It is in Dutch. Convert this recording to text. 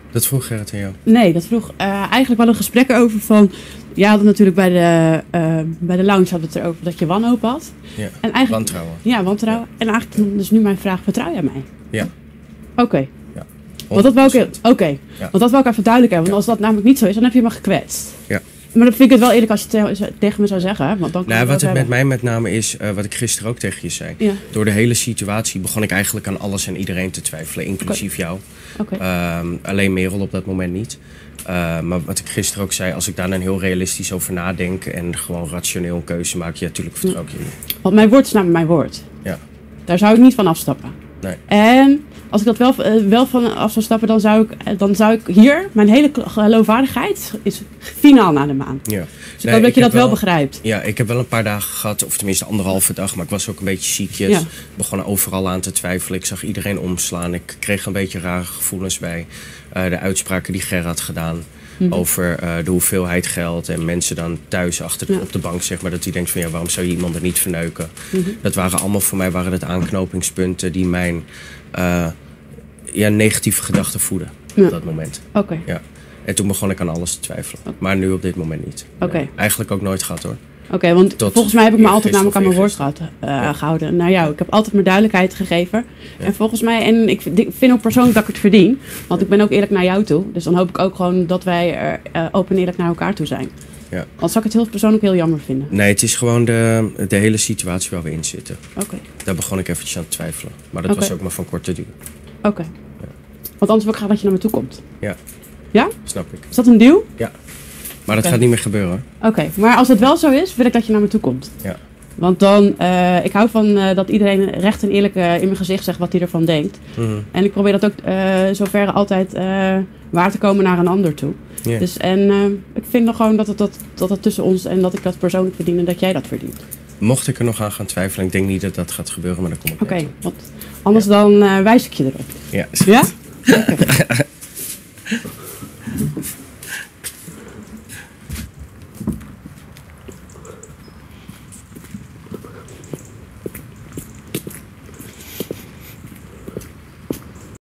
Dat vroeg Gerrit aan jou? Nee, dat vroeg eigenlijk wel een gesprek over van... Je had het natuurlijk bij de lounge had het erover dat je wanhoop had. Ja, en eigenlijk, wantrouwen. Ja, wantrouwen. Ja. En eigenlijk dus nu mijn vraag, vertrouw jij mij? Ja. Oké. Ja. Want dat wil ik, Ja. Want dat wil ik even duidelijk hebben. Want als dat namelijk niet zo is, dan heb je me gekwetst. Ja. Maar dan vind ik het wel eerlijk als je het tegen me zou zeggen. Want dan kan Wat het met mij met name is, wat ik gisteren ook tegen je zei. Ja. Door de hele situatie begon ik eigenlijk aan alles en iedereen te twijfelen, inclusief jou. Alleen Merel op dat moment niet. Maar wat ik gisteren ook zei, als ik daar dan heel realistisch over nadenk en gewoon rationeel een keuze maak, ja, natuurlijk vertrouw ik je niet. Want mijn woord is namelijk mijn woord. Ja. Daar zou ik niet van afstappen. Nee. En als ik dat wel van af zou stappen, dan zou ik hier, mijn hele geloofwaardigheid is finaal naar de maan. Ja. Dus ik hoop dat je dat wel begrijpt. Ja, ik heb wel een paar dagen gehad, of tenminste 1,5 dag, maar ik was ook een beetje ziekjes. Ja. Begon overal aan te twijfelen. Ik zag iedereen omslaan. Ik kreeg een beetje rare gevoelens bij de uitspraken die Ger had gedaan. Over de hoeveelheid geld en mensen dan thuis op de bank, zeg maar, dat die denkt van ja, waarom zou je iemand er niet verneuken? Dat waren allemaal voor mij aanknopingspunten die mijn negatieve gedachten voeden op dat moment. Oké. Ja. En toen begon ik aan alles te twijfelen. Maar nu op dit moment niet. Nee. Eigenlijk ook nooit gehad hoor. Oké, want volgens mij heb ik me altijd namelijk aan mijn woord gehouden. Naar jou. Ik heb altijd mijn duidelijkheid gegeven. Ja. En volgens mij, en ik vind ook persoonlijk dat ik het verdien. Want ik ben ook eerlijk naar jou toe. Dus dan hoop ik ook gewoon dat wij open en eerlijk naar elkaar toe zijn. Ja. Anders zou ik het heel persoonlijk heel jammer vinden. Nee, het is gewoon de hele situatie waar we in zitten. Oké. Daar begon ik eventjes aan te twijfelen. Maar dat was ook maar van korte duur. Oké. Ja. Want anders wil ik graag dat je naar me toe komt. Ja. Ja? Snap ik. Is dat een deal? Ja. Maar dat gaat niet meer gebeuren. Oké, maar als het wel zo is, wil ik dat je naar me toe komt. Ja. Want dan, ik hou van dat iedereen recht en eerlijk in mijn gezicht zegt wat hij ervan denkt. En ik probeer dat ook zover altijd waar te komen naar een ander toe. Yeah. Dus, ik vind nog gewoon dat het tussen ons en dat ik dat persoonlijk verdien en dat jij dat verdient. Mocht ik er nog aan gaan twijfelen, ik denk niet dat dat gaat gebeuren, maar dan kom ik Oké, want anders dan wijs ik je erop. Ja? Ja? Okay.